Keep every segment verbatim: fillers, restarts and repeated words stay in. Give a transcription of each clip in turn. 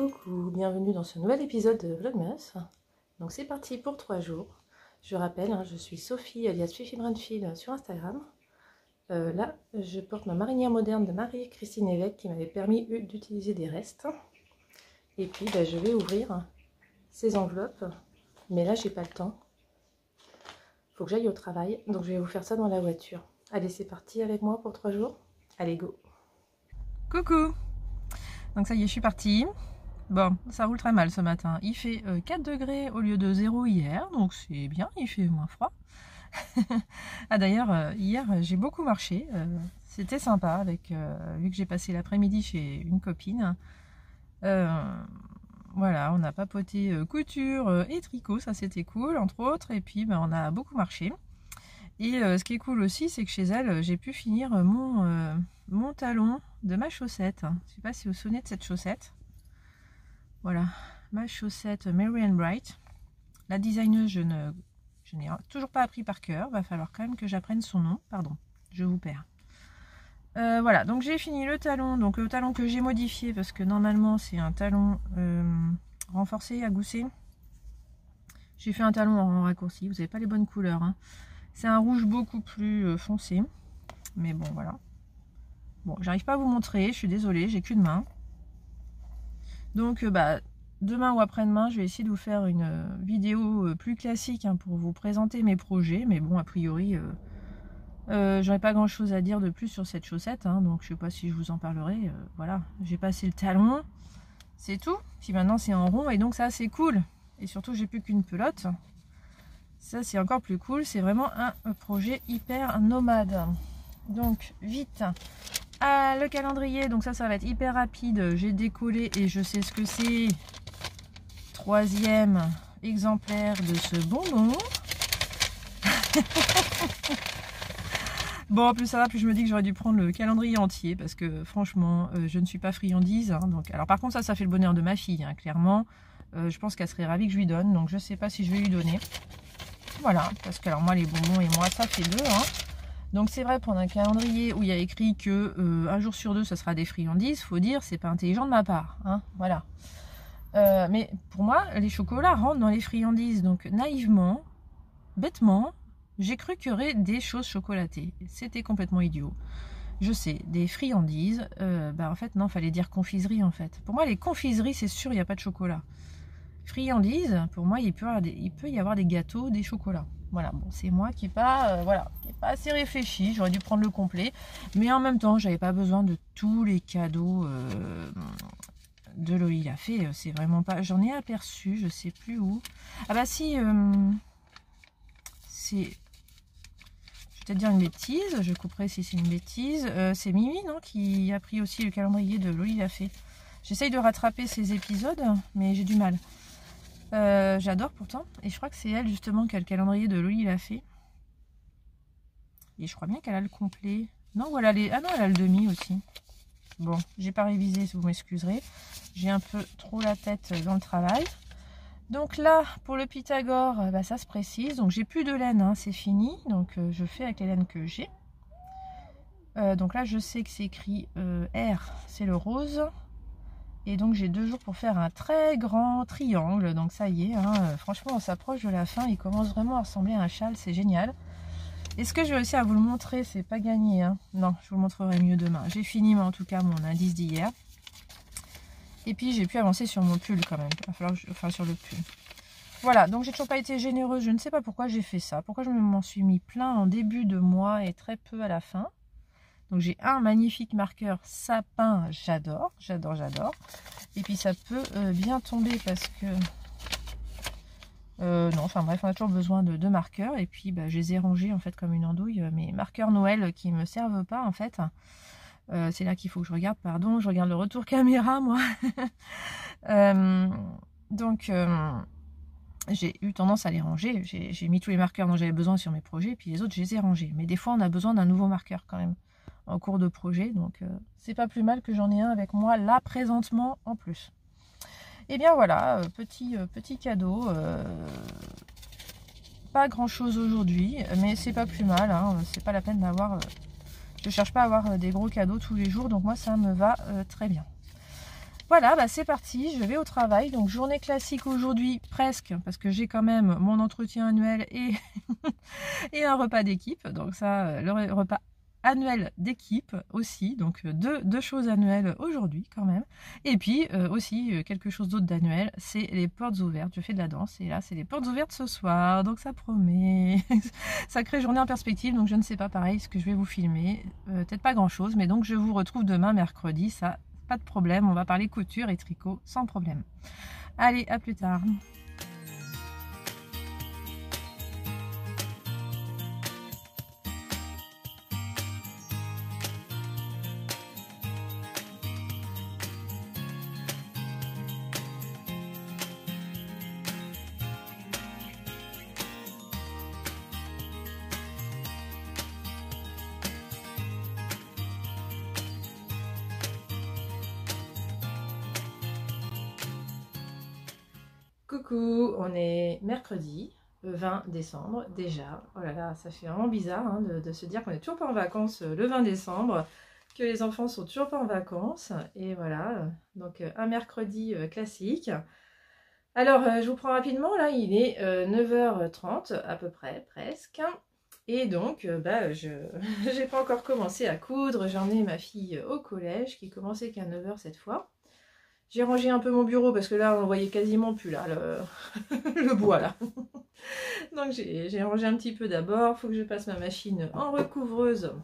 Coucou, bienvenue dans ce nouvel épisode de Vlogmas. Donc c'est parti pour trois jours. Je rappelle, hein, je suis Sophie alias Fifi Brunfield sur Instagram. Euh, là, je porte ma marinière moderne de Marie-Christine Évêque qui m'avait permis d'utiliser des restes. Et puis bah, je vais ouvrir ces enveloppes, mais là j'ai pas le temps. Faut que j'aille au travail, donc je vais vous faire ça dans la voiture. Allez, c'est parti avec moi pour trois jours. Allez, go. Coucou. Donc ça y est, je suis partie. Bon, ça roule très mal ce matin. Il fait euh, quatre degrés au lieu de zéro hier, donc c'est bien, il fait moins froid. Ah d'ailleurs, euh, hier j'ai beaucoup marché, euh, c'était sympa, avec, euh, vu que j'ai passé l'après-midi chez une copine. Euh, voilà, on a papoté euh, couture euh, et tricot, ça c'était cool, entre autres, et puis ben, on a beaucoup marché. Et euh, ce qui est cool aussi, c'est que chez elle, j'ai pu finir mon, euh, mon talon de ma chaussette. Je ne sais pas si vous vous souvenez de cette chaussette. Voilà, ma chaussette Mary and Bright. La designeuse, je ne, je n'ai toujours pas appris par cœur. Va falloir quand même que j'apprenne son nom. Pardon, je vous perds. Euh, voilà, donc j'ai fini le talon. Donc le talon que j'ai modifié parce que normalement c'est un talon euh, renforcé à gousset. J'ai fait un talon en raccourci. Vous n'avez pas les bonnes couleurs. Hein. C'est un rouge beaucoup plus euh, foncé. Mais bon, voilà. Bon, j'arrive pas à vous montrer. Je suis désolée, j'ai qu'une main. Donc, euh, bah, demain ou après-demain, je vais essayer de vous faire une euh, vidéo euh, plus classique hein, pour vous présenter mes projets. Mais bon, a priori, euh, euh, j'aurais pas grand-chose à dire de plus sur cette chaussette. Hein, donc, je sais pas si je vous en parlerai. Euh, voilà, j'ai passé le talon. C'est tout. Puis maintenant, c'est en rond. Et donc, ça, c'est cool. Et surtout, j'ai plus qu'une pelote. Ça, c'est encore plus cool. C'est vraiment un, un projet hyper nomade. Donc, vite. Ah, le calendrier, donc ça, ça va être hyper rapide. J'ai décollé et je sais ce que c'est. Troisième exemplaire de ce bonbon. Bon, plus ça va, plus je me dis que j'aurais dû prendre le calendrier entier parce que franchement, euh, je ne suis pas friandise. Hein, donc, alors par contre, ça, ça fait le bonheur de ma fille, hein, clairement. Euh, je pense qu'elle serait ravie que je lui donne. Donc, je sais pas si je vais lui donner. Voilà, parce que alors moi, les bonbons et moi, ça fait deux. Hein. Donc c'est vrai, prendre un calendrier où il y a écrit que euh, un jour sur deux ça sera des friandises, faut dire c'est pas intelligent de ma part, hein, voilà. Euh, mais pour moi les chocolats rentrent dans les friandises, donc naïvement, bêtement, j'ai cru qu'il y aurait des choses chocolatées. C'était complètement idiot. Je sais, des friandises, euh, bah en fait non, fallait dire confiserie en fait. Pour moi les confiseries c'est sûr il n'y a pas de chocolat. Friandises, pour moi il peut, des, il peut y avoir des gâteaux, des chocolats. Voilà, bon, c'est moi qui n'ai pas, euh, voilà, qui pas assez réfléchi. J'aurais dû prendre le complet. Mais en même temps, j'avais pas besoin de tous les cadeaux euh, de Loli l'a fait. C'est vraiment pas... J'en ai aperçu, je sais plus où. Ah bah si, euh, c'est... Je vais peut-être dire une bêtise. Je couperai si c'est une bêtise. Euh, c'est Mimi, non, qui a pris aussi le calendrier de Loli l'a fait. J'essaye de rattraper ces épisodes, mais j'ai du mal. Euh, j'adore pourtant, et je crois que c'est elle justement qui a le calendrier de Loli l'a fait. Et je crois bien qu'elle a le complet. Non, voilà les. Ah non, elle a le demi aussi. Bon, j'ai pas révisé, si vous m'excuserez. J'ai un peu trop la tête dans le travail. Donc là, pour le Pythagore, bah, ça se précise. Donc j'ai plus de laine, hein, c'est fini. Donc euh, je fais avec les laines que j'ai. Euh, donc là, je sais que c'est écrit euh, R, c'est le rose. Et donc j'ai deux jours pour faire un très grand triangle. Donc ça y est, hein, euh, franchement on s'approche de la fin. Il commence vraiment à ressembler à un châle, c'est génial. Est-ce que je vais réussir à vous le montrer? C'est pas gagné. Hein. Non, je vous le montrerai mieux demain. J'ai fini mais en tout cas mon indice d'hier. Et puis j'ai pu avancer sur mon pull quand même. Il va falloir que je... Enfin sur le pull. Voilà, donc j'ai toujours pas été généreuse. Je ne sais pas pourquoi j'ai fait ça. Pourquoi je m'en suis mis plein en début de mois et très peu à la fin. Donc j'ai un magnifique marqueur sapin, j'adore, j'adore, j'adore. Et puis ça peut euh, bien tomber parce que... Euh, non, enfin bref, on a toujours besoin de deux marqueurs. Et puis bah, je les ai rangés en fait comme une andouille. Mes marqueurs Noël qui ne me servent pas en fait. Euh, c'est là qu'il faut que je regarde, pardon, je regarde le retour caméra moi. euh, donc... Euh, j'ai eu tendance à les ranger. J'ai mis tous les marqueurs dont j'avais besoin sur mes projets. Et puis les autres, je les ai rangés. Mais des fois, on a besoin d'un nouveau marqueur quand même. En cours de projet, donc euh, c'est pas plus mal que j'en ai un avec moi là présentement en plus. Et bien voilà, euh, petit, euh, petit cadeau, euh, pas grand chose aujourd'hui, mais c'est pas plus mal, hein, c'est pas la peine d'avoir, euh, je cherche pas à avoir des gros cadeaux tous les jours, donc moi ça me va euh, très bien. voilà, bah c'est parti, je vais au travail. Donc journée classique aujourd'hui, presque, parce que j'ai quand même mon entretien annuel et, et un repas d'équipe. Donc ça, le repas annuel d'équipe aussi, donc deux, deux choses annuelles aujourd'hui quand même. Et puis euh, aussi quelque chose d'autre d'annuel, c'est les portes ouvertes. Je fais de la danse et là c'est les portes ouvertes ce soir, donc ça promet. Sacrée journée en perspective, donc je ne sais pas pareil ce que je vais vous filmer, euh, peut-être pas grand chose, mais donc je vous retrouve demain mercredi, ça pas de problème, on va parler couture et tricot sans problème. Allez, à plus tard. Coucou, on est mercredi vingt décembre déjà. Oh là là, ça fait vraiment bizarre hein, de, de se dire qu'on est toujours pas en vacances le vingt décembre, que les enfants sont toujours pas en vacances. Et voilà, donc un mercredi classique. Alors, je vous prends rapidement, là, il est neuf heures trente à peu près, presque. Et donc, bah, je n'ai pas encore commencé à coudre. J'en ai ma fille au collège qui commençait qu'à neuf heures cette fois. J'ai rangé un peu mon bureau parce que là, on voyait quasiment plus là, le, le bois là. Donc j'ai rangé un petit peu d'abord. Il faut que je passe ma machine en recouvreuse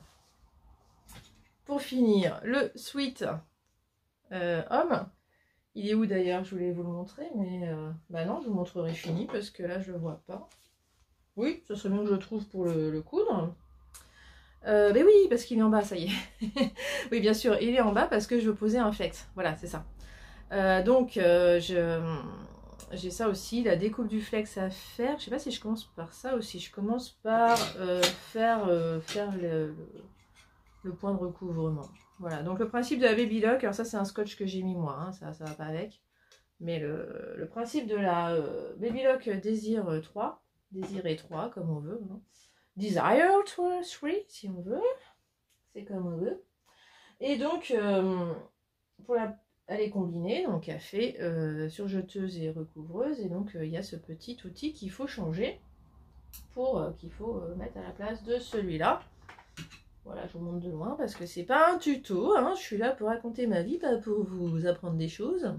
pour finir le sweat euh, homme. Il est où d'ailleurs? Je voulais vous le montrer, mais euh, bah non, je vous montrerai fini parce que là, je le vois pas. Oui, ce serait bien que je le trouve pour le, le coudre. Euh, mais oui, parce qu'il est en bas, ça y est. Oui, bien sûr, il est en bas parce que je veux poser un flex. Voilà, c'est ça. Euh, donc euh, j'ai ça aussi, la découpe du flex à faire. Je sais pas si je commence par ça aussi. Je commence par euh, faire, euh, faire le, le, le point de recouvrement. Voilà, donc le principe de la Baby Lock, alors ça c'est un scotch que j'ai mis moi, hein, ça ça va pas avec. Mais le, le principe de la euh, Baby Lock Désir trois, Désiré trois comme on veut, hein. Desire trois si on veut, c'est comme on veut. Et donc euh, pour la elle est combinée, donc elle fait euh, surjeteuse et recouvreuse, et donc il euh, y a ce petit outil qu'il faut changer pour euh, qu'il faut euh, mettre à la place de celui-là. Voilà, je vous montre de loin parce que c'est pas un tuto, hein, je suis là pour raconter ma vie, pas pour vous apprendre des choses.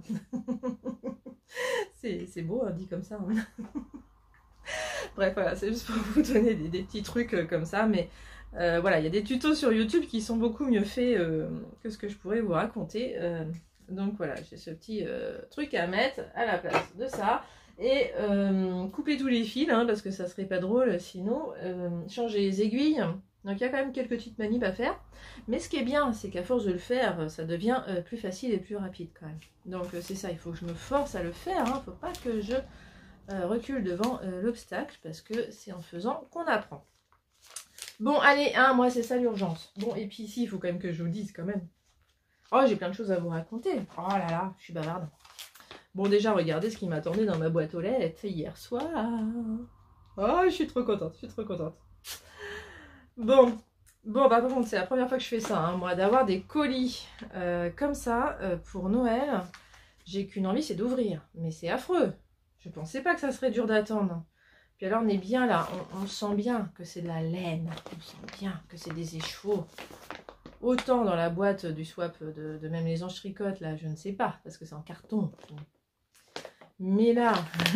C'est beau, hein, dit comme ça. Hein. Bref, voilà, c'est juste pour vous donner des, des petits trucs euh, comme ça, mais euh, voilà, il y a des tutos sur YouTube qui sont beaucoup mieux faits euh, que ce que je pourrais vous raconter. Euh, Donc voilà, j'ai ce petit euh, truc à mettre à la place de ça. Et euh, couper tous les fils, hein, parce que ça serait pas drôle sinon. Euh, changer les aiguilles. Donc il y a quand même quelques petites manips à faire. Mais ce qui est bien, c'est qu'à force de le faire, ça devient euh, plus facile et plus rapide quand même. Donc euh, c'est ça, il faut que je me force à le faire. Il hein, ne faut pas que je euh, recule devant euh, l'obstacle, parce que c'est en faisant qu'on apprend. Bon, allez, hein, moi c'est ça l'urgence. Bon, et puis ici, il faut quand même que je vous dise quand même. Oh, j'ai plein de choses à vous raconter. Oh là là, je suis bavarde. Bon, déjà, regardez ce qui m'attendait dans ma boîte aux lettres hier soir. Oh, je suis trop contente, je suis trop contente. Bon, bon, bah par contre, c'est la première fois que je fais ça, hein, moi, d'avoir des colis euh, comme ça euh, pour Noël. J'ai qu'une envie, c'est d'ouvrir. Mais c'est affreux. Je pensais pas que ça serait dur d'attendre. Puis alors, on est bien là. On, on sent bien que c'est de la laine. On sent bien que c'est des écheveaux. Autant dans la boîte du swap de, de même les anges tricotent, là, je ne sais pas, parce que c'est en carton. Mais là,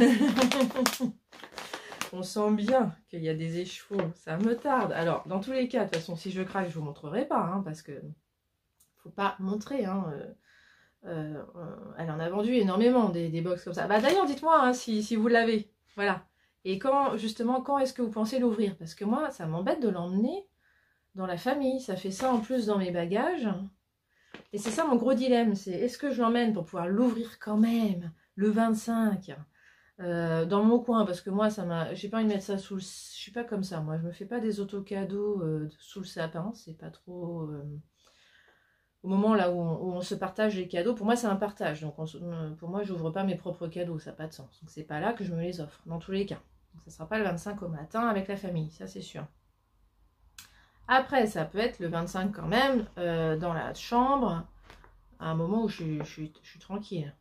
on sent bien qu'il y a des écheveaux, ça me tarde. Alors, dans tous les cas, de toute façon, si je craque, je vous montrerai pas, hein, parce que faut pas montrer. Hein, euh, euh, elle en a vendu énormément, des, des box comme ça. Bah, d'ailleurs, dites-moi hein, si, si vous l'avez. Voilà. Et quand, justement, quand est-ce que vous pensez l'ouvrir? Parce que moi, ça m'embête de l'emmener dans la famille, ça fait ça en plus dans mes bagages. Et c'est ça mon gros dilemme, c'est est-ce que je l'emmène pour pouvoir l'ouvrir quand même le vingt-cinq euh, dans mon coin, parce que moi ça m'a, j'ai pas envie de mettre ça sous le, je suis pas comme ça, moi je me fais pas des auto-cadeaux euh, sous le sapin, c'est pas trop euh, au moment là où on, où on se partage les cadeaux. Pour moi c'est un partage, donc on, pour moi j'ouvre pas mes propres cadeaux, ça n'a pas de sens, donc c'est pas là que je me les offre dans tous les cas. Donc, ça sera pas le vingt-cinq au matin avec la famille, ça c'est sûr. Après, ça peut être le vingt-cinq quand même, euh, dans la chambre, à un moment où je, je, je, je suis tranquille.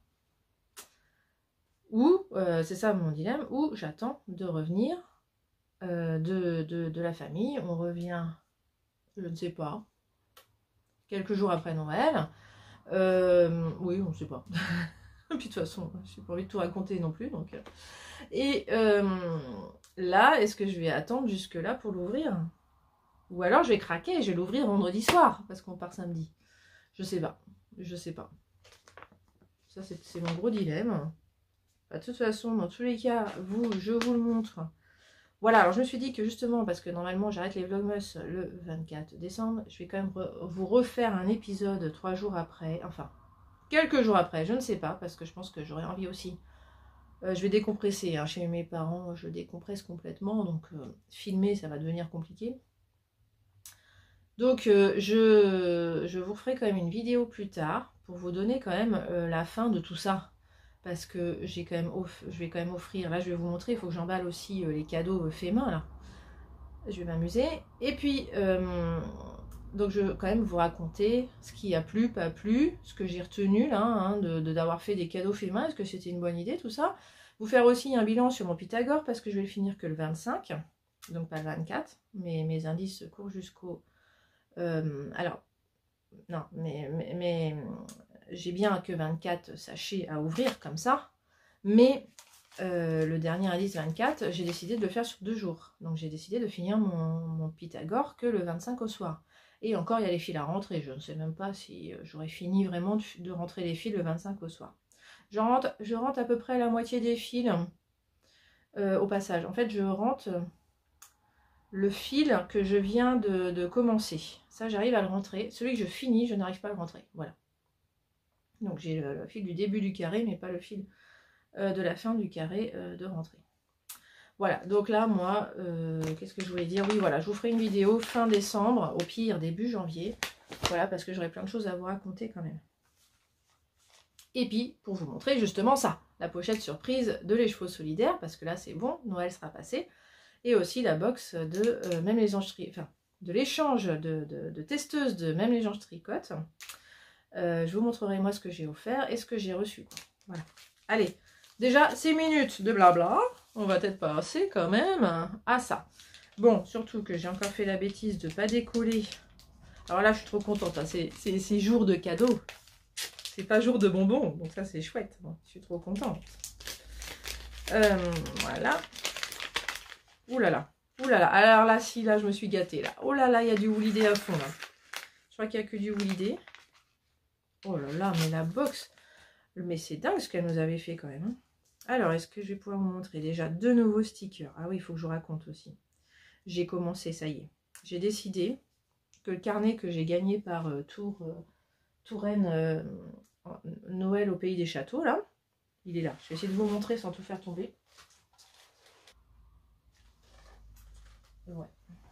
Ou, euh, c'est ça mon dilemme, ou j'attends de revenir euh, de, de, de la famille. On revient, je ne sais pas, quelques jours après Noël. Euh, oui, on ne sait pas. Puis de toute façon, je n'ai pas envie de tout raconter non plus. Donc. Et euh, là, est-ce que je vais attendre jusque-là pour l'ouvrir? Ou alors je vais craquer et je vais l'ouvrir vendredi soir, parce qu'on part samedi. Je sais pas. Je sais pas. Ça, c'est mon gros dilemme. Bah, de toute façon, dans tous les cas, vous, je vous le montre. Voilà, alors je me suis dit que justement, parce que normalement j'arrête les Vlogmas le vingt-quatre décembre, je vais quand même re vous refaire un épisode trois jours après, enfin, quelques jours après, je ne sais pas, parce que je pense que j'aurais envie aussi. Euh, je vais décompresser, hein, chez mes parents, je décompresse complètement, donc euh, filmer, ça va devenir compliqué. Donc euh, je, je vous referai quand même une vidéo plus tard, pour vous donner quand même euh, la fin de tout ça. Parce que j'ai quand même off... je vais quand même offrir, là je vais vous montrer, il faut que j'emballe aussi euh, les cadeaux euh, faits main là. Je vais m'amuser. Et puis, euh, donc je vais quand même vous raconter ce qui a plu, pas plu, ce que j'ai retenu là, hein, de d'avoir fait des cadeaux faits main, est-ce que c'était une bonne idée, tout ça. Vous faire aussi un bilan sur mon Pythagore, parce que je vais le finir que le vingt-cinq, donc pas le vingt-quatre, mais mes indices courent jusqu'au... Euh, alors, non, mais... mais, mais j'ai bien que vingt-quatre sachets à ouvrir comme ça, mais euh, le dernier indice vingt-quatre, j'ai décidé de le faire sur deux jours. Donc j'ai décidé de finir mon, mon Pythagore que le vingt-cinq au soir. Et encore, il y a les fils à rentrer. Je ne sais même pas si j'aurais fini vraiment de, de rentrer les fils le vingt-cinq au soir. Je rentre, je rentre à peu près la moitié des fils euh, au passage. En fait, je rentre le fil que je viens de, de commencer. Ça, j'arrive à le rentrer. Celui que je finis, je n'arrive pas à le rentrer. Voilà. Donc j'ai le, le fil du début du carré, mais pas le fil euh, de la fin du carré euh, de rentrée. Voilà, donc là, moi, euh, qu'est-ce que je voulais dire? Oui, voilà, je vous ferai une vidéo fin décembre, au pire début janvier. Voilà, parce que j'aurai plein de choses à vous raconter quand même. Et puis, pour vous montrer justement ça, la pochette surprise de Les Chevaux Solidaires, parce que là, c'est bon, Noël sera passé. Et aussi la box de euh, Même les Anges Tricotent, enfin, de l'échange de, de, de testeuses de Même les Anges Tricotent. Euh, je vous montrerai moi ce que j'ai offert et ce que j'ai reçu. Quoi. Voilà. Allez, déjà six minutes de blabla. On va peut-être passer quand même à ça. Bon, surtout que j'ai encore fait la bêtise de ne pas décoller. Alors là, je suis trop contente. Hein. C'est jour de cadeaux. C'est pas jour de bonbons. Donc ça, c'est chouette. Bon, je suis trop contente. Euh, voilà. Ouh là là. Ouh là là. Alors là, si, là, je me suis gâtée. Là. Oh là là, il y a du Woolidé à fond. Là. Je crois qu'il n'y a que du Woolidé. Oh là là, mais la box, mais c'est dingue ce qu'elle nous avait fait quand même. Hein. Alors, est-ce que je vais pouvoir vous montrer déjà deux nouveaux stickers? Ah oui, il faut que je vous raconte aussi. J'ai commencé, ça y est. J'ai décidé que le carnet que j'ai gagné par euh, Tour, euh, Touraine euh, Noël au pays des châteaux, là, il est là. Je vais essayer de vous montrer sans tout faire tomber. Ouais.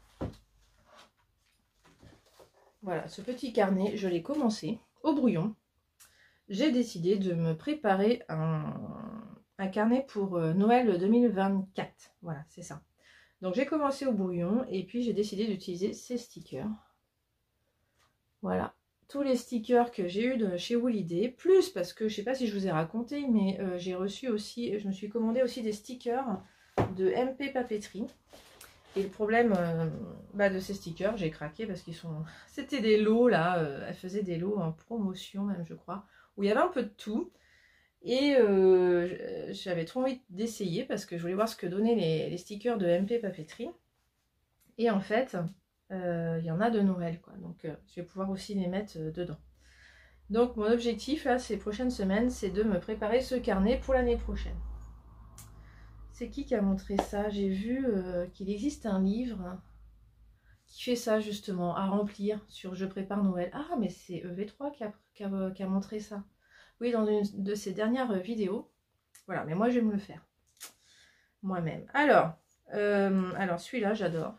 Voilà, ce petit carnet, je l'ai commencé au brouillon. J'ai décidé de me préparer un, un carnet pour euh, Noël deux mille vingt-quatre. Voilà, c'est ça. Donc j'ai commencé au brouillon et puis j'ai décidé d'utiliser ces stickers. Voilà, tous les stickers que j'ai eu de chez Woolidé, plus parce que je ne sais pas si je vous ai raconté, mais euh, j'ai reçu aussi, je me suis commandé aussi des stickers de M P Papeterie. Et le problème euh, bah, de ces stickers, j'ai craqué parce qu'ils sont... C'était des lots là, euh, elle faisait des lots en promotion même je crois, où il y avait un peu de tout. Et euh, j'avais trop envie d'essayer parce que je voulais voir ce que donnaient les, les stickers de M P Papeterie. Et en fait, euh, il y en a de Noël quoi, donc euh, je vais pouvoir aussi les mettre euh, dedans. Donc mon objectif là, ces prochaines semaines, c'est de me préparer ce carnet pour l'année prochaine. C'est qui qui a montré ça? J'ai vu euh, qu'il existe un livre qui fait ça justement, à remplir sur Je prépare Noël. Ah, mais c'est E V trois qui a, qui, a, qui a montré ça. Oui, dans une de ses dernières vidéos. Voilà, mais moi je vais me le faire. Moi-même. Alors, euh, alors celui-là, j'adore.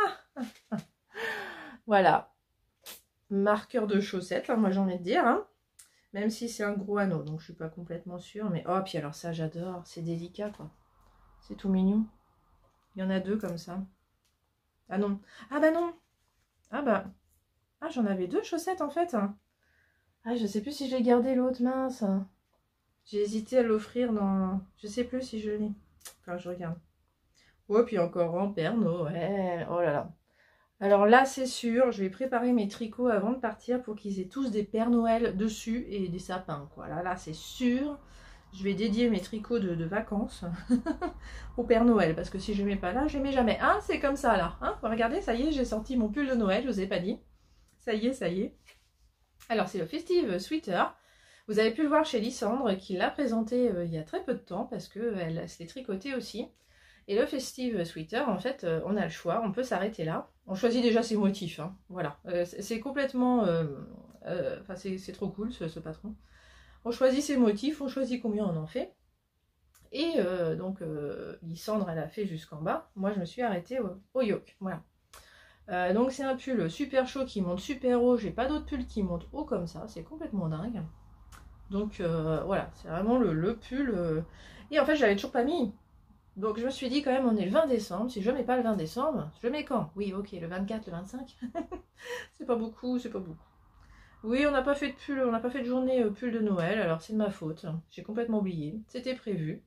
Voilà. Marqueur de chaussettes, là, moi j'ai envie de dire. Hein. Même si c'est un gros anneau, donc je suis pas complètement sûre. Mais oh, puis alors ça, j'adore. C'est délicat, quoi. C'est tout mignon. Il y en a deux comme ça. Ah non. Ah bah non. Ah bah. Ah, j'en avais deux chaussettes en fait. Ah, je sais plus si je l'ai gardé l'autre, mince. J'ai hésité à l'offrir dans... Je sais plus si je l'ai. Enfin, je regarde. Ouais, puis encore en Père Noël. Oh là là. Alors là, c'est sûr, je vais préparer mes tricots avant de partir pour qu'ils aient tous des Pères Noël dessus et des sapins, quoi. Là, là, c'est sûr. Je vais dédier mes tricots de, de vacances au Père Noël. Parce que si je ne mets pas là, je ne mets jamais. Hein, c'est comme ça, là. Hein, regardez, ça y est, j'ai sorti mon pull de Noël, je ne vous ai pas dit. Ça y est, ça y est. Alors, c'est le Festive Sweater. Vous avez pu le voir chez Lysandre, qui l'a présenté euh, il y a très peu de temps, parce qu'elle s'est tricotée aussi. Et le Festive Sweater, en fait, euh, on a le choix, on peut s'arrêter là. On choisit déjà ses motifs, hein. Voilà. Euh, c'est complètement... Euh, euh, enfin, c'est trop cool, ce, ce patron. On choisit ses motifs, on choisit combien on en fait. Et euh, donc, euh, Lysandre, elle a fait jusqu'en bas. Moi, je me suis arrêtée au, au yoke. Voilà. Euh, donc, c'est un pull super chaud qui monte super haut. J'ai pas d'autres pulls qui montent haut comme ça. C'est complètement dingue. Donc, euh, voilà. C'est vraiment le, le pull. Euh... Et en fait, je l'avais toujours pas mis. Donc, je me suis dit quand même, on est le vingt décembre. Si je ne mets pas le vingt décembre, je le mets quand? Oui, ok, le vingt-quatre, le vingt-cinq. C'est pas beaucoup, c'est pas beaucoup. Oui, on n'a pas fait de pull, on n'a pas fait de journée pull de Noël, alors c'est de ma faute. J'ai complètement oublié. C'était prévu.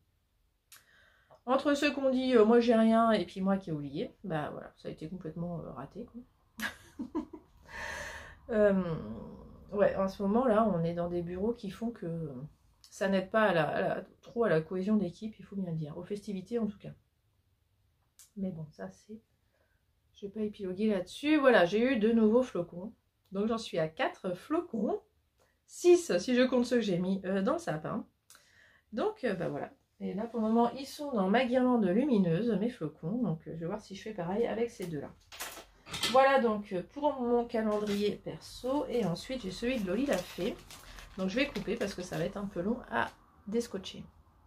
Entre ceux qu'on dit euh, moi j'ai rien et puis moi qui ai oublié, bah voilà, ça a été complètement euh, raté, quoi. euh, ouais, en ce moment là, on est dans des bureaux qui font que ça n'aide pas à la, à la, trop à la cohésion d'équipe, il faut bien le dire, aux festivités en tout cas. Mais bon, ça c'est... Je vais pas épiloguer là-dessus. Voilà, j'ai eu de nouveaux flocons. Donc j'en suis à quatre flocons. six si je compte ceux que j'ai mis euh, dans le sapin. Donc euh, bah voilà. Et là pour le moment ils sont dans ma guirlande lumineuse, mes flocons. Donc euh, je vais voir si je fais pareil avec ces deux là. Voilà donc pour mon calendrier perso. Et ensuite j'ai celui de Loli l'a fait. Donc je vais couper parce que ça va être un peu long à descotcher.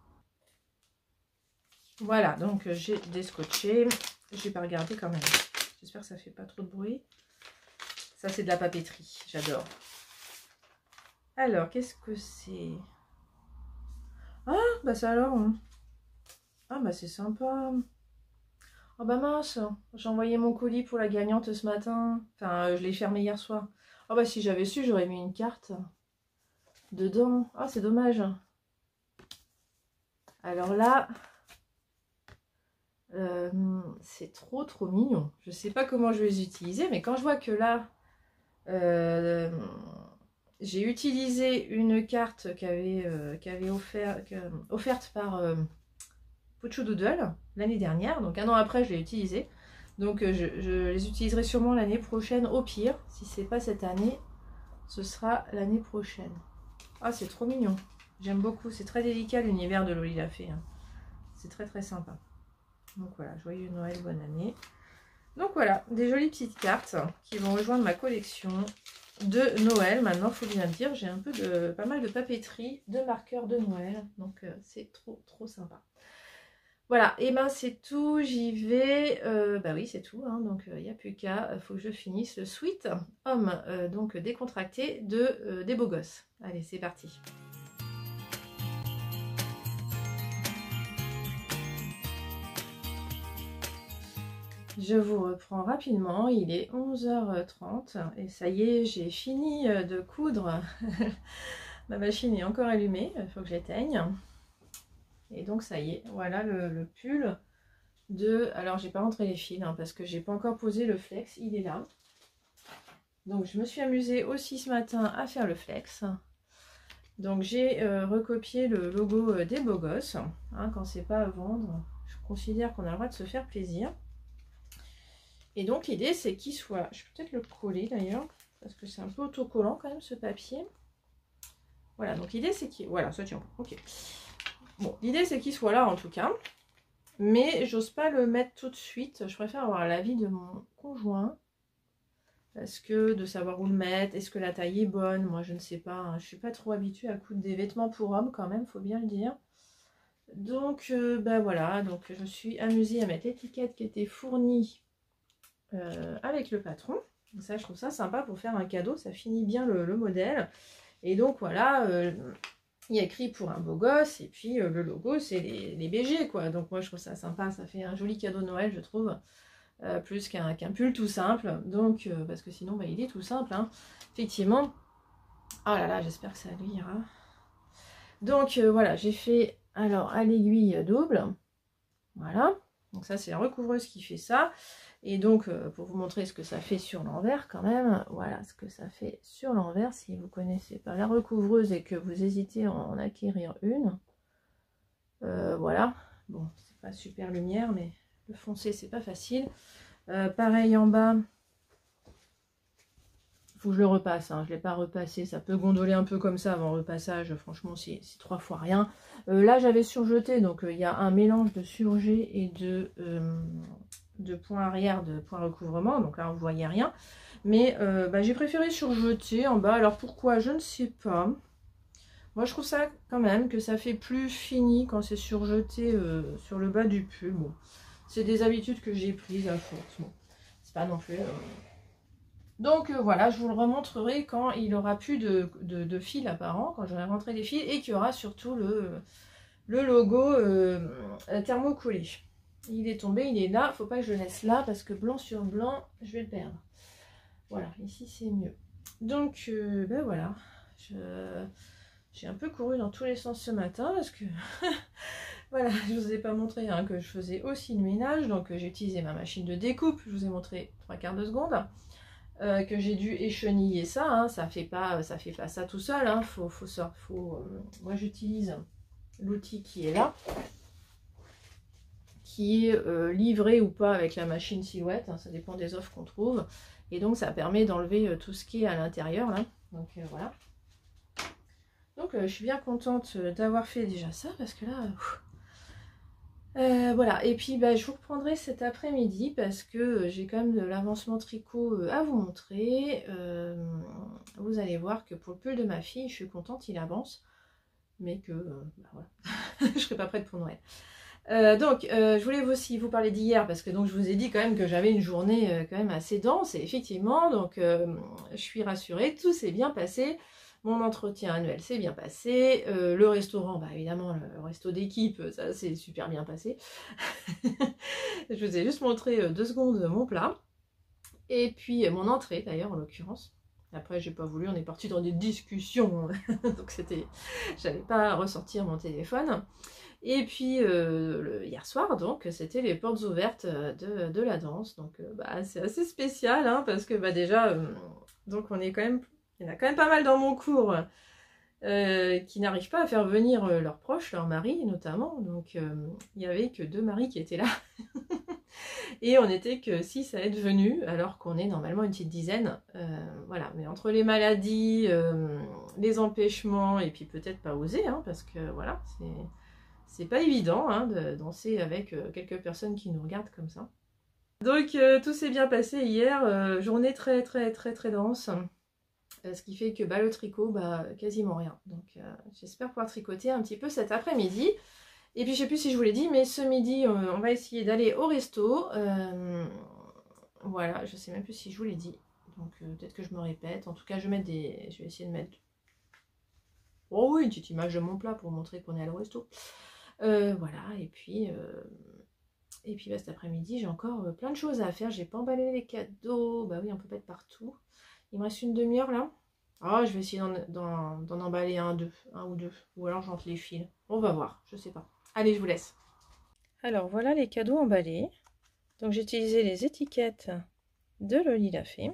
Voilà, donc j'ai descotché. Je vais pas regarder quand même. J'espère que ça fait pas trop de bruit. Ça, c'est de la papeterie. J'adore. Alors, qu'est-ce que c'est? Ah, bah ça alors. Hein. Ah, bah c'est sympa. Oh, bah mince. J'ai envoyé mon colis pour la gagnante ce matin. Enfin, euh, je l'ai fermé hier soir. Oh, bah si j'avais su, j'aurais mis une carte dedans. Ah, c'est dommage. Alors là... Euh, c'est trop, trop mignon. Je sais pas comment je vais les utiliser, mais quand je vois que là... Euh, j'ai utilisé une carte qu'avait euh, qu'avait offert, que, offerte par euh, Pocho Doodle l'année dernière. Donc un an après, je l'ai utilisée. Donc euh, je, je les utiliserai sûrement l'année prochaine. Au pire, si c'est pas cette année, ce sera l'année prochaine. Ah, c'est trop mignon. J'aime beaucoup. C'est très délicat l'univers de Loli l'a fait. Hein. C'est très très sympa. Donc voilà, joyeux Noël, bonne année. Donc voilà, des jolies petites cartes qui vont rejoindre ma collection de Noël. Maintenant, il faut bien le dire, j'ai un peu de pas mal de papeterie, de marqueurs de Noël. Donc euh, c'est trop trop sympa. Voilà, et ben c'est tout, j'y vais. Euh, bah oui, c'est tout, hein, donc il euh, n'y a plus qu'à. Il faut que je finisse le Sweet Homme, euh, donc décontracté de euh, des beaux gosses. Allez, c'est parti. Je vous reprends rapidement, il est onze heures trente et ça y est, j'ai fini de coudre. Ma machine est encore allumée, il faut que j'éteigne. Et donc ça y est, voilà le, le pull de... Alors j'ai pas rentré les fils hein, parce que j'ai pas encore posé le flex, il est là. Donc je me suis amusée aussi ce matin à faire le flex. Donc j'ai euh, recopié le logo des beaux gosses. Hein, quand c'est pas à vendre, je considère qu'on a le droit de se faire plaisir. Et donc l'idée c'est qu'il soit, je vais peut-être le coller d'ailleurs, parce que c'est un peu autocollant quand même ce papier. Voilà, donc l'idée c'est qu'il, voilà, ça tient, ok. Bon, l'idée c'est qu'il soit là en tout cas, mais j'ose pas le mettre tout de suite, je préfère avoir l'avis de mon conjoint, parce que de savoir où le mettre, est-ce que la taille est bonne, moi je ne sais pas, hein, je suis pas trop habituée à coudre des vêtements pour hommes quand même, faut bien le dire. Donc, euh, ben voilà, donc je me suis amusée à mettre l'étiquette qui était fournie Euh, avec le patron. Donc ça je trouve ça sympa pour faire un cadeau, ça finit bien le, le modèle. Et donc voilà, euh, il y a écrit pour un beau gosse et puis euh, le logo c'est les, les B G quoi. Donc moi je trouve ça sympa, ça fait un joli cadeau de Noël je trouve, euh, plus qu'un qu'un pull tout simple. Donc euh, parce que sinon bah, il est tout simple hein. Effectivement Oh là là, j'espère que ça lui ira. Donc euh, voilà, j'ai fait alors à l'aiguille double. Voilà. Donc ça, c'est la recouvreuse qui fait ça. Et donc, euh, pour vous montrer ce que ça fait sur l'envers quand même, voilà ce que ça fait sur l'envers. Si vous ne connaissez pas la recouvreuse et que vous hésitez à en acquérir une. Euh, voilà. Bon, c'est pas super lumière, mais le foncé, c'est pas facile. Euh, pareil en bas. Faut que je le repasse, hein. Je ne l'ai pas repassé, ça peut gondoler un peu comme ça avant repassage, franchement c'est trois fois rien. Euh, là j'avais surjeté, donc il euh, y a un mélange de surjet et de, euh, de point arrière, de point recouvrement, donc là on ne voyait rien. Mais euh, bah, j'ai préféré surjeter en bas, alors pourquoi je ne sais pas. Moi je trouve ça quand même que ça fait plus fini quand c'est surjeté euh, sur le bas du pull. Bon, c'est des habitudes que j'ai prises à force, bon, c'est pas non plus... Euh... Donc euh, voilà, je vous le remontrerai quand il aura plus de, de, de fil apparent, quand j'aurai rentré des fils, et qu'il y aura surtout le, le logo euh, thermocollé. Il est tombé, il est là, faut pas que je le laisse là, parce que blanc sur blanc, je vais le perdre. Voilà, ici c'est mieux. Donc euh, ben voilà, j'ai un peu couru dans tous les sens ce matin, parce que voilà, je vous ai pas montré hein, que je faisais aussi le ménage, donc euh, j'ai utilisé ma machine de découpe, je vous ai montré trois quarts de seconde. Euh, que j'ai dû écheniller ça, hein, ça fait pas ça fait pas ça tout seul, hein, faut, faut, faut, euh, moi j'utilise l'outil qui est là, qui est euh, livré ou pas avec la machine Silhouette, hein, ça dépend des offres qu'on trouve, et donc ça permet d'enlever euh, tout ce qui est à l'intérieur là, donc euh, voilà. Donc euh, je suis bien contente d'avoir fait déjà ça, parce que là... Pff, Euh, voilà, et puis bah, je vous reprendrai cet après-midi parce que euh, j'ai quand même de l'avancement tricot euh, à vous montrer. Euh, vous allez voir que pour le pull de ma fille, je suis contente, il avance, mais que euh, bah, voilà. je serai pas prête pour Noël. Euh, donc, euh, je voulais aussi vous parler d'hier parce que donc je vous ai dit quand même que j'avais une journée euh, quand même assez dense, et effectivement, donc euh, je suis rassurée, tout s'est bien passé. Mon entretien annuel s'est bien passé. Euh, le restaurant, bah évidemment, le resto d'équipe, ça s'est super bien passé. Je vous ai juste montré deux secondes mon plat. Et puis mon entrée d'ailleurs, en l'occurrence. Après, j'ai pas voulu, on est parti dans des discussions. Donc c'était, j'allais pas ressortir mon téléphone. Et puis euh, le, hier soir, donc, c'était les portes ouvertes de, de la danse. Donc euh, bah, c'est assez spécial, hein, parce que bah, déjà, euh, donc on est quand même... Il y en a quand même pas mal dans mon cours euh, qui n'arrivent pas à faire venir euh, leurs proches, leurs maris notamment. Donc euh, il n'y avait que deux maris qui étaient là. Et on n'était que six à être venus, alors qu'on est normalement une petite dizaine. Euh, voilà, mais entre les maladies, euh, les empêchements, et puis peut-être pas oser, hein, parce que voilà, c'est pas évident hein, de danser avec euh, quelques personnes qui nous regardent comme ça. Donc euh, tout s'est bien passé hier, euh, journée très très très très dense. Ce qui fait que bah, le tricot, bah, quasiment rien. Donc euh, j'espère pouvoir tricoter un petit peu cet après-midi. Et puis je sais plus si je vous l'ai dit, mais ce midi, euh, on va essayer d'aller au resto. Euh, voilà, je sais même plus si je vous l'ai dit. Donc euh, peut-être que je me répète. En tout cas, je vais, mettre des... je vais essayer de mettre... Oh oui, une petite image de mon plat pour montrer qu'on est allé au resto. Euh, voilà, et puis... Euh... Et puis bah, cet après-midi, j'ai encore euh, plein de choses à faire. J'ai pas emballé les cadeaux. Bah oui, on peut pas être partout. Il me reste une demi-heure là. Ah, je vais essayer d'en emballer un, deux, un ou deux. Ou alors j'entre les fils. On va voir, je sais pas. Allez, je vous laisse. Alors voilà les cadeaux emballés. Donc j'ai utilisé les étiquettes de Loli l'a fait.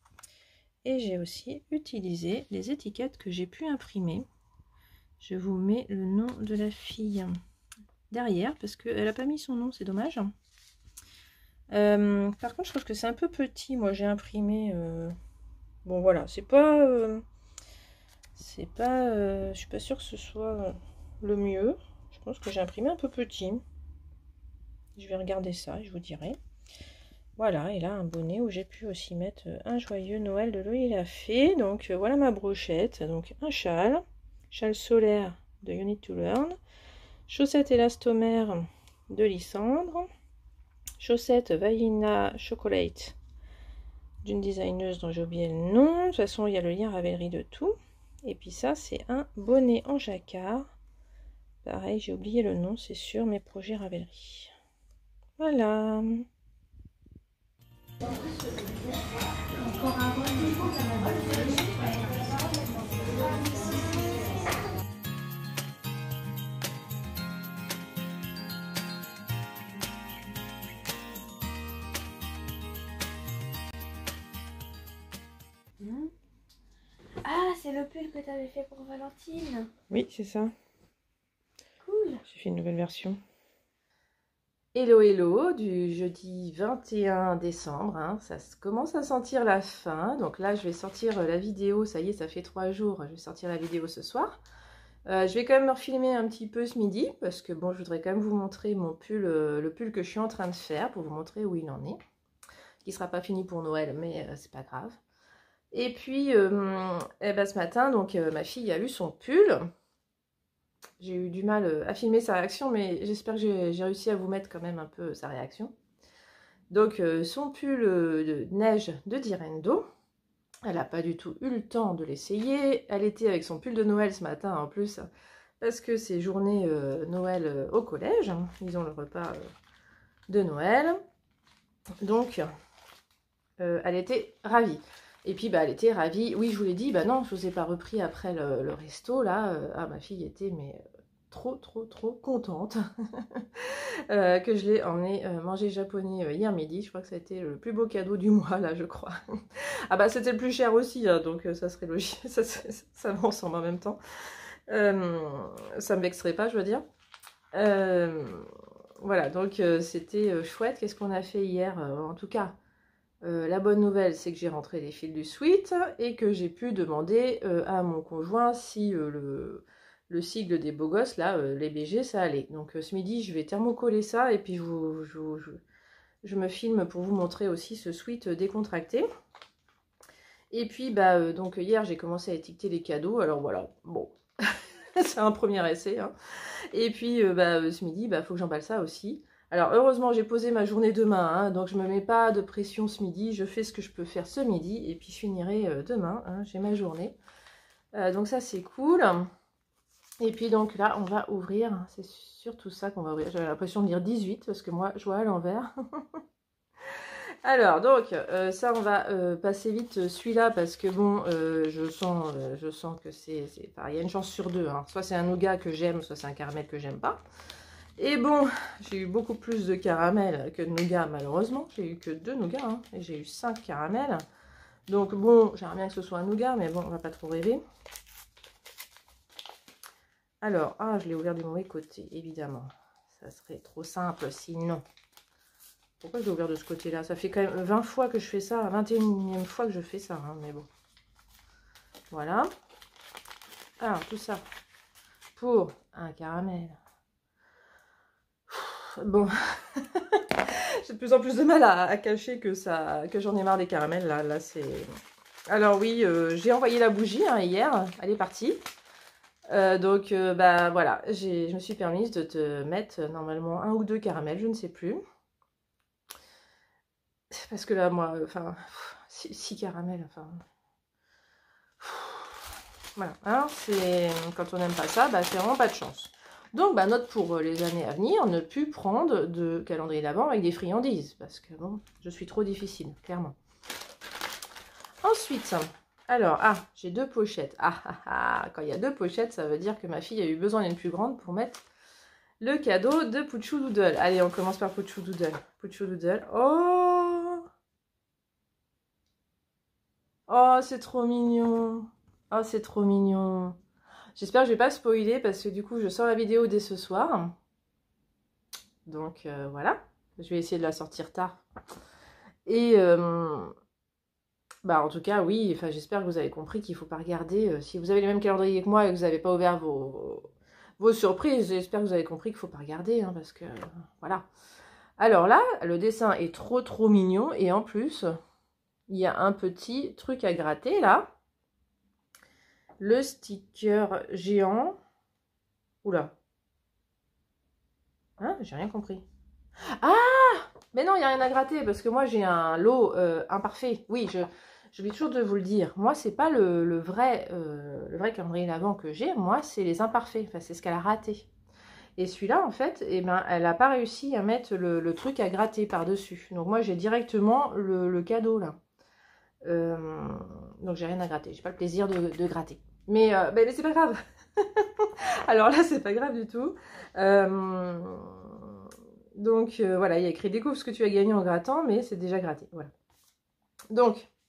Et j'ai aussi utilisé les étiquettes que j'ai pu imprimer. Je vous mets le nom de la fille derrière parce qu'elle n'a pas mis son nom, c'est dommage. Euh, par contre, je trouve que c'est un peu petit. Moi, j'ai imprimé... Euh... Bon voilà, c'est pas, euh, c'est pas, euh, je suis pas sûre que ce soit le mieux. Je pense que j'ai imprimé un peu petit. Je vais regarder ça et je vous dirai. Voilà, et là un bonnet où j'ai pu aussi mettre un joyeux Noël de Loli l'a fait. Donc euh, voilà ma brochette. Donc un châle, châle solaire de You Need to Learn, chaussettes élastomères de Lysandre, chaussettes Vanilla Chocolate d'une designeuse dont j'ai oublié le nom. De toute façon, il y a le lien Ravelry de tout. Et puis ça, c'est un bonnet en jacquard. Pareil, j'ai oublié le nom, c'est sur mes projets Ravelry. Voilà. c'est le pull que tu avais fait pour Valentine. Oui, c'est ça. Cool. J'ai fait une nouvelle version. Hello hello du jeudi vingt et un décembre, hein. Ça commence à sentir la fin, donc là je vais sortir la vidéo, ça y est ça fait trois jours, je vais sortir la vidéo ce soir. Euh, je vais quand même me refilmer un petit peu ce midi, parce que bon je voudrais quand même vous montrer mon pull, euh, le pull que je suis en train de faire, pour vous montrer où il en est, qui sera pas fini pour Noël, mais euh, c'est pas grave. Et puis euh, eh ben, ce matin, donc euh, ma fille a eu son pull. J'ai eu du mal à filmer sa réaction, mais j'espère que j'ai réussi à vous mettre quand même un peu sa réaction. Donc, euh, son pull de neige de Direndo. Elle n'a pas du tout eu le temps de l'essayer. Elle était avec son pull de Noël ce matin en plus, parce que c'est journée euh, Noël euh, au collège. Ils ont le repas euh, de Noël. Donc, euh, elle était ravie. Et puis, bah, elle était ravie. Oui, je vous l'ai dit, bah non, je ne vous ai pas repris après le, le resto, là. Euh, ah, ma fille était, mais trop, trop, trop contente euh, que je l'ai emmené euh, manger japonais euh, hier midi. Je crois que ça a été le plus beau cadeau du mois, là, je crois. Ah bah, c'était le plus cher aussi, hein, donc euh, ça serait logique. Ça, ça va ensemble en même temps. Euh, ça me vexerait pas, je veux dire. Euh, voilà, donc euh, c'était euh, chouette. Qu'est-ce qu'on a fait hier euh, en tout cas, Euh, la bonne nouvelle, c'est que j'ai rentré les fils du sweat et que j'ai pu demander euh, à mon conjoint si euh, le, le sigle des beaux gosses, là, euh, les B G, ça allait. Donc euh, ce midi, je vais thermocoller ça et puis je, vous, je, je, je me filme pour vous montrer aussi ce sweat décontracté. Et puis, bah, euh, donc hier, j'ai commencé à étiqueter les cadeaux. Alors voilà, bon, c'est un premier essai. Hein. Et puis, euh, bah, ce midi, il bah, faut que j'emballe ça aussi. Alors heureusement j'ai posé ma journée demain, hein, donc je ne me mets pas de pression ce midi, je fais ce que je peux faire ce midi et puis je finirai euh, demain, hein, j'ai ma journée. Euh, donc ça c'est cool. Et puis donc là on va ouvrir, c'est surtout ça qu'on va ouvrir, j'avais l'impression de dire dix-huit parce que moi je vois à l'envers. Alors donc euh, ça on va euh, passer vite celui-là parce que bon euh, je sens euh, je sens que c'est, il y a une chance sur deux, hein. Soit c'est un nougat que j'aime, soit c'est un caramel que j'aime pas. Et bon, j'ai eu beaucoup plus de caramel que de nougat, malheureusement. J'ai eu que deux nougats, hein, et j'ai eu cinq caramels. Donc bon, j'aimerais bien que ce soit un nougat, mais bon, on va pas trop rêver. Alors, ah, je l'ai ouvert du mauvais côté, évidemment. Ça serait trop simple sinon. Pourquoi je l'ai ouvert de ce côté-là? Ça fait quand même vingt fois que je fais ça, vingt et unième fois que je fais ça, hein, mais bon. Voilà. Alors, tout ça pour un caramel. Bon, j'ai de plus en plus de mal à, à cacher que ça, que j'en ai marre des caramels. Là, là c'est. Alors oui, euh, j'ai envoyé la bougie hein, hier. Elle est partie. Euh, donc euh, bah voilà, je me suis permise de te mettre normalement un ou deux caramels, je ne sais plus. Parce que là, moi, enfin, six, six caramels, enfin. Voilà, hein, c'est quand on n'aime pas ça, bah c'est vraiment pas de chance. Donc, bah, note pour les années à venir, ne plus prendre de calendrier d'avant avec des friandises. Parce que, bon, je suis trop difficile, clairement. Ensuite, alors, ah, j'ai deux pochettes. Ah, ah, ah, quand il y a deux pochettes, ça veut dire que ma fille a eu besoin d'une plus grande pour mettre le cadeau de Pouchou Doodle. Allez, on commence par Pouchou Doodle. Pouchou Doodle. Oh! Oh, c'est trop mignon. Oh, c'est trop mignon. J'espère que je vais pas spoiler parce que du coup je sors la vidéo dès ce soir. Donc euh, voilà, je vais essayer de la sortir tard. Et euh, bah en tout cas oui, enfin j'espère que vous avez compris qu'il faut pas regarder. Euh, si vous avez les mêmes calendriers que moi et que vous n'avez pas ouvert vos, vos surprises, j'espère que vous avez compris qu'il faut pas regarder hein, parce que euh, voilà. Alors là, le dessin est trop trop mignon et en plus il y a un petit truc à gratter là. Le sticker géant. Oula. Hein, j'ai rien compris. Ah! Mais non, il n'y a rien à gratter parce que moi j'ai un lot euh, imparfait. Oui, je, je vais toujours de vous le dire. Moi, c'est pas le, le vrai euh, le vrai calendrier d'avant que j'ai. Moi, c'est les imparfaits. Enfin, c'est ce qu'elle a raté. Et celui-là, en fait, eh ben, elle n'a pas réussi à mettre le, le truc à gratter par-dessus. Donc moi, j'ai directement le, le cadeau là. Euh, donc j'ai rien à gratter. J'ai pas le plaisir de, de gratter. Mais, euh, mais, mais c'est pas grave. Alors là, c'est pas grave du tout. Euh, donc euh, voilà, il y a écrit découvre ce que tu as gagné en grattant, mais c'est déjà gratté. Voilà. Donc,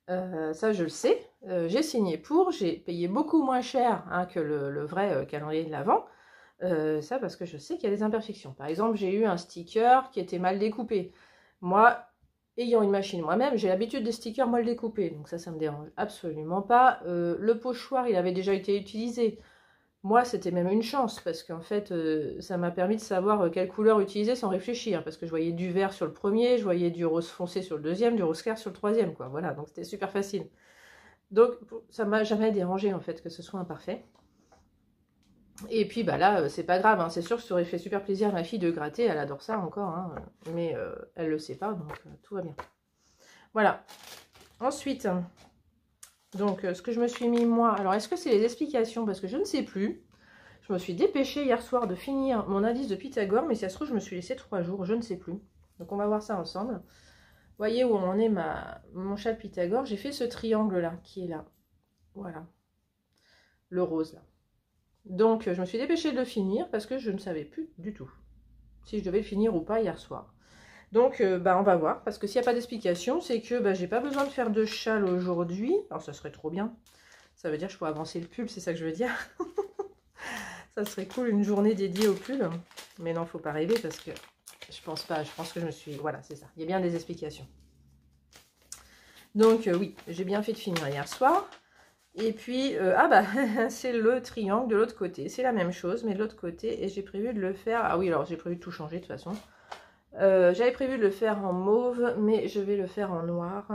Euh, ça, je le sais. Euh, j'ai signé pour, j'ai payé beaucoup moins cher hein, que le, le vrai euh, calendrier de l'Avent. Euh, ça parce que je sais qu'il y a des imperfections. Par exemple, j'ai eu un sticker qui était mal découpé. Moi, ayant une machine moi-même, j'ai l'habitude des stickers mal découpés. Donc ça, ça me dérange absolument pas. Euh, le pochoir, il avait déjà été utilisé. Moi, c'était même une chance parce qu'en fait, euh, ça m'a permis de savoir quelle couleur utiliser sans réfléchir. Parce que je voyais du vert sur le premier, je voyais du rose foncé sur le deuxième, du rose clair sur le troisième, quoi. Voilà, donc c'était super facile. Donc, ça m'a jamais dérangé en fait que ce soit imparfait. Et puis bah là, c'est pas grave, hein. C'est sûr que ça aurait fait super plaisir à ma fille de gratter, elle adore ça encore, hein. Mais euh, elle le sait pas, donc euh, tout va bien. Voilà. Ensuite, donc euh, ce que je me suis mis moi, alors est-ce que c'est les explications? Parce que je ne sais plus. Je me suis dépêchée hier soir de finir mon indice de Pythagore, mais si ça se trouve, je me suis laissé trois jours, je ne sais plus. Donc on va voir ça ensemble. Vous voyez où en est ma, mon chat de Pythagore? J'ai fait ce triangle-là, qui est là. Voilà. Le rose, là. Donc, je me suis dépêchée de le finir parce que je ne savais plus du tout si je devais le finir ou pas hier soir. Donc, euh, bah, on va voir. Parce que s'il n'y a pas d'explication, c'est que bah, j'ai pas besoin de faire de châle aujourd'hui. Alors, ça serait trop bien. Ça veut dire que je pourrais avancer le pull, c'est ça que je veux dire. Ça serait cool, une journée dédiée au pull. Mais non, faut pas rêver parce que je pense pas. Je pense que je me suis... Voilà, c'est ça. Il y a bien des explications. Donc, euh, oui, j'ai bien fait de finir hier soir. Et puis, euh, ah bah, c'est le triangle de l'autre côté. C'est la même chose, mais de l'autre côté. Et j'ai prévu de le faire... Ah oui, alors j'ai prévu de tout changer de toute façon. Euh, J'avais prévu de le faire en mauve, mais je vais le faire en noir.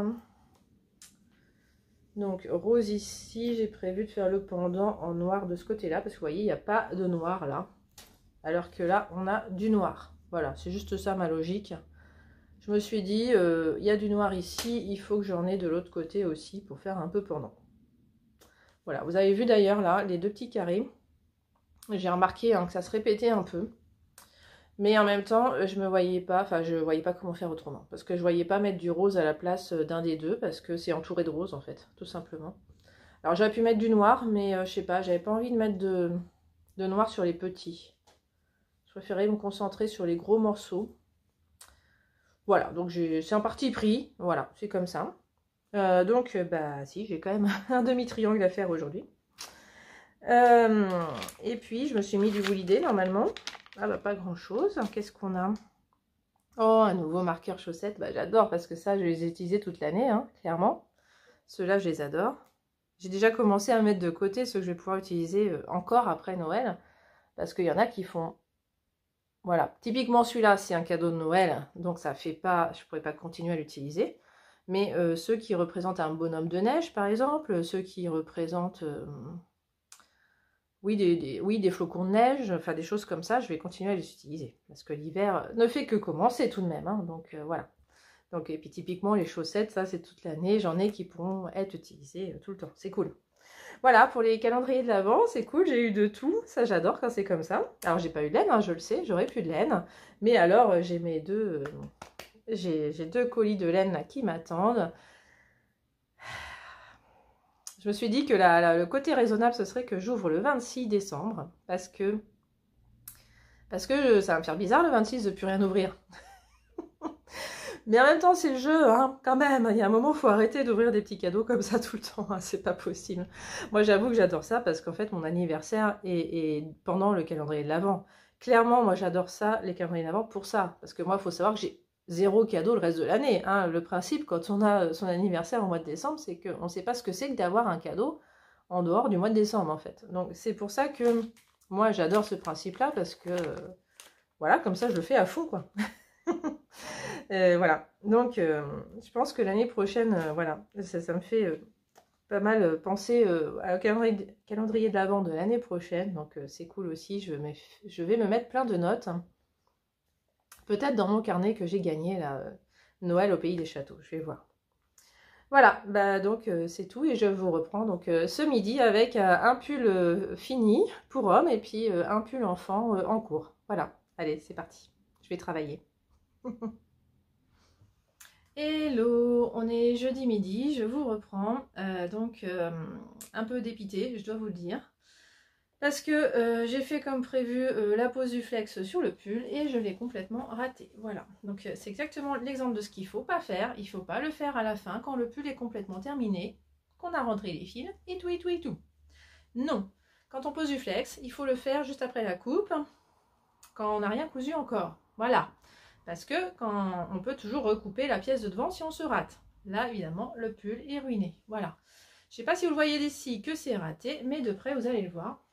Donc, rose ici. J'ai prévu de faire le pendant en noir de ce côté-là. Parce que vous voyez, il n'y a pas de noir là. Alors que là, on a du noir. Voilà, c'est juste ça ma logique. Je me suis dit, euh, il y a du noir ici. Il faut que j'en ai de l'autre côté aussi pour faire un peu pendant. Voilà, vous avez vu d'ailleurs là, les deux petits carrés. J'ai remarqué hein, que ça se répétait un peu. Mais en même temps, je me voyais pas, enfin je voyais pas comment faire autrement. Parce que je voyais pas mettre du rose à la place d'un des deux, parce que c'est entouré de rose en fait, tout simplement. Alors j'aurais pu mettre du noir, mais euh, je sais pas, j'avais pas envie de mettre de, de noir sur les petits. Je préférais me concentrer sur les gros morceaux. Voilà, donc c'est un parti pris, voilà, c'est comme ça. Euh, donc, bah si, j'ai quand même un demi-triangle à faire aujourd'hui. Euh, et puis, je me suis mis du Woolidé, normalement. Ah bah, pas grand-chose. Qu'est-ce qu'on a? Oh, un nouveau marqueur chaussettes. Bah, j'adore, parce que ça, je les ai utilisés toute l'année, hein, clairement. Ceux-là, je les adore. J'ai déjà commencé à mettre de côté ceux que je vais pouvoir utiliser encore après Noël. Parce qu'il y en a qui font... Voilà, typiquement celui-là, c'est un cadeau de Noël. Donc, ça fait pas... Je pourrais pas continuer à l'utiliser. Mais euh, ceux qui représentent un bonhomme de neige, par exemple, ceux qui représentent euh, oui, des, des, oui, des flocons de neige, enfin des choses comme ça, je vais continuer à les utiliser. Parce que l'hiver ne fait que commencer tout de même. Hein, donc euh, voilà. Donc, et puis typiquement les chaussettes, ça c'est toute l'année. J'en ai qui pourront être utilisées euh, tout le temps. C'est cool. Voilà, pour les calendriers de l'Avent, c'est cool. J'ai eu de tout. Ça, j'adore quand c'est comme ça. Alors, j'ai pas eu de laine, hein, je le sais. J'aurais plus de laine. Mais alors, euh, j'ai mes deux... Euh, J'ai deux colis de laine là, qui m'attendent. Je me suis dit que la, la, le côté raisonnable, ce serait que j'ouvre le vingt-six décembre. Parce que, parce que ça va me faire bizarre le vingt-six de ne plus rien ouvrir. Mais en même temps, c'est le jeu, hein, quand même. Il y a un moment, il faut arrêter d'ouvrir des petits cadeaux comme ça tout le temps. Hein, c'est pas possible. Moi, j'avoue que j'adore ça parce qu'en fait, mon anniversaire est, est pendant le calendrier de l'Avent. Clairement, moi, j'adore ça, les calendriers de l'Avent, pour ça. Parce que moi, il faut savoir que j'ai zéro cadeau le reste de l'année. Hein. Le principe, quand on a son anniversaire au mois de décembre, c'est qu'on ne sait pas ce que c'est que d'avoir un cadeau en dehors du mois de décembre, en fait. Donc, c'est pour ça que moi, j'adore ce principe-là, parce que, euh, voilà, comme ça, je le fais à fond, quoi. euh, voilà. Donc, euh, je pense que l'année prochaine, euh, voilà, ça, ça me fait euh, pas mal penser euh, au calendrier, calendrier de l'Avent de l'année prochaine. Donc, euh, c'est cool aussi. Je, me, je vais me mettre plein de notes. Peut-être dans mon carnet que j'ai gagné, là, euh, Noël au pays des châteaux. Je vais voir. Voilà, bah donc euh, c'est tout et je vous reprends donc euh, ce midi avec euh, un pull euh, fini pour homme et puis euh, un pull enfant euh, en cours. Voilà, allez, c'est parti. Je vais travailler. Hello, on est jeudi midi, je vous reprends. Euh, donc euh, un peu dépitée, je dois vous le dire. Parce que euh, j'ai fait comme prévu euh, la pose du flex sur le pull et je l'ai complètement raté. Voilà, donc euh, c'est exactement l'exemple de ce qu'il ne faut pas faire. Il ne faut pas le faire à la fin quand le pull est complètement terminé, qu'on a rentré les fils et tout et tout et tout. Non, quand on pose du flex, il faut le faire juste après la coupe, quand on n'a rien cousu encore. Voilà, parce que quand on peut toujours recouper la pièce de devant si on se rate. Là, évidemment, le pull est ruiné. Voilà. Je ne sais pas si vous le voyez d'ici que c'est raté, mais de près, vous allez le voir.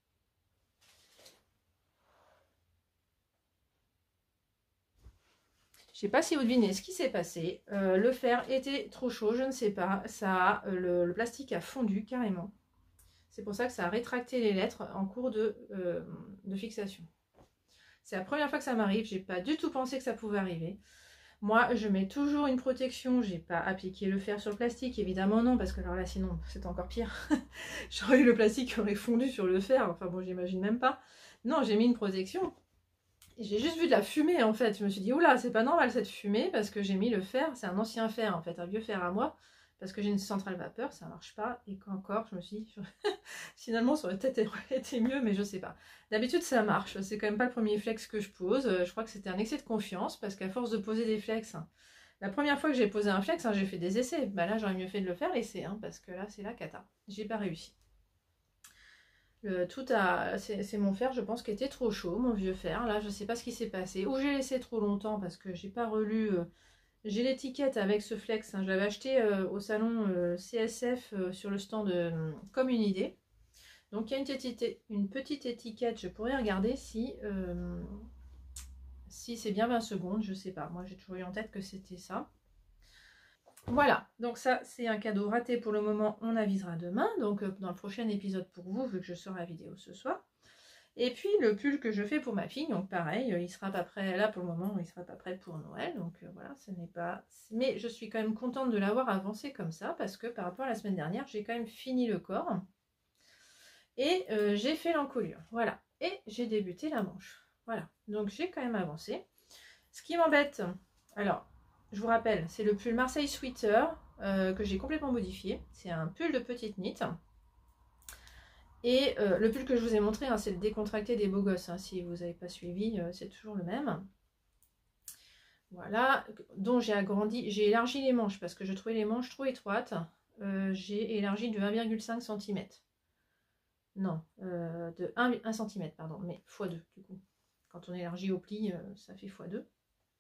Je ne sais pas si vous devinez ce qui s'est passé. Euh, le fer était trop chaud, je ne sais pas. Ça, a, le, le plastique a fondu carrément. C'est pour ça que ça a rétracté les lettres en cours de, euh, de fixation. C'est la première fois que ça m'arrive. J'ai pas du tout pensé que ça pouvait arriver. Moi, je mets toujours une protection. J'ai pas appliqué le fer sur le plastique, évidemment non, parce que alors là, sinon, c'est encore pire. J'aurais eu le plastique qui aurait fondu sur le fer. Enfin bon, j'imagine même pas. Non, j'ai mis une protection. J'ai juste vu de la fumée en fait, je me suis dit oula c'est pas normal cette fumée parce que j'ai mis le fer, c'est un ancien fer en fait, un vieux fer à moi, parce que j'ai une centrale vapeur, ça marche pas, et qu'encore je me suis dit finalement ça aurait peut-être été mieux mais je sais pas. D'habitude ça marche, c'est quand même pas le premier flex que je pose, je crois que c'était un excès de confiance parce qu'à force de poser des flex, la première fois que j'ai posé un flex, hein, j'ai fait des essais, bah là j'aurais mieux fait de le faire l'essai, hein, parce que là c'est la cata, j'ai pas réussi. Euh, tout à, c'est mon fer, je pense, qui était trop chaud, mon vieux fer. Là, je sais pas ce qui s'est passé. Ou j'ai laissé trop longtemps parce que j'ai pas relu. Euh, j'ai l'étiquette avec ce flex. Hein, je l'avais acheté euh, au salon euh, C S F euh, sur le stand euh, Comme une idée. Donc, il y a une petite, une petite étiquette. Je pourrais regarder si, euh, si c'est bien vingt secondes. Je sais pas. Moi, j'ai toujours eu en tête que c'était ça. Voilà, donc ça c'est un cadeau raté pour le moment, on avisera demain, donc euh, dans le prochain épisode pour vous, vu que je sors la vidéo ce soir. Et puis le pull que je fais pour ma fille, donc pareil, euh, il sera pas prêt, là pour le moment, il sera pas prêt pour Noël, donc euh, voilà, ce n'est pas... Mais je suis quand même contente de l'avoir avancé comme ça, parce que par rapport à la semaine dernière, j'ai quand même fini le corps, et euh, j'ai fait l'encolure, voilà, et j'ai débuté la manche, voilà, donc j'ai quand même avancé. Ce qui m'embête, alors... Je vous rappelle, c'est le pull Marseille Sweater euh, que j'ai complètement modifié. C'est un pull de petite knit. Et euh, le pull que je vous ai montré, hein, c'est le décontracté des beaux gosses. Hein, si vous n'avez pas suivi, euh, c'est toujours le même. Voilà, dont j'ai agrandi, j'ai élargi les manches parce que je trouvais les manches trop étroites. Euh, j'ai élargi de un virgule cinq centimètres. Non, euh, de un centimètre, pardon, mais fois deux du coup. Quand on élargit au pli, euh, ça fait fois deux.